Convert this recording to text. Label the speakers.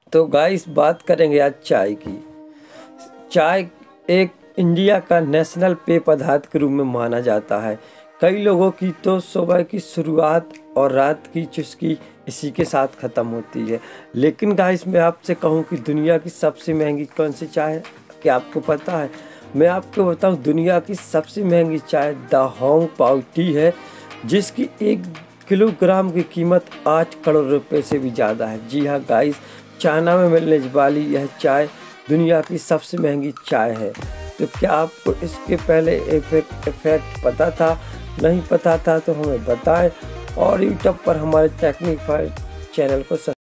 Speaker 1: तो गाइस बात करेंगे आज चाय की। चाय एक इंडिया का नेशनल पेय पदार्थ के रूप में माना जाता है। कई लोगों की तो सुबह की शुरुआत और रात की चुस्की इसी के साथ ख़त्म होती है। लेकिन गाइस मैं आपसे कहूं कि दुनिया की सबसे महंगी कौन सी चाय है, क्या आपको पता है? मैं आपको बताऊं, दुनिया की सबसे महंगी चाय द होंग पाओ टी है, जिसकी 1 किलोग्राम की कीमत 8 करोड़ रुपए से भी ज़्यादा है। जी हाँ गाइस, चाइना में मिलने वाली यह चाय दुनिया की सबसे महंगी चाय है। तो क्या आपको इसके पहले इफेक्ट पता था? नहीं पता था तो हमें बताएं, और यूट्यूब पर हमारे टेक्निक फाइल चैनल को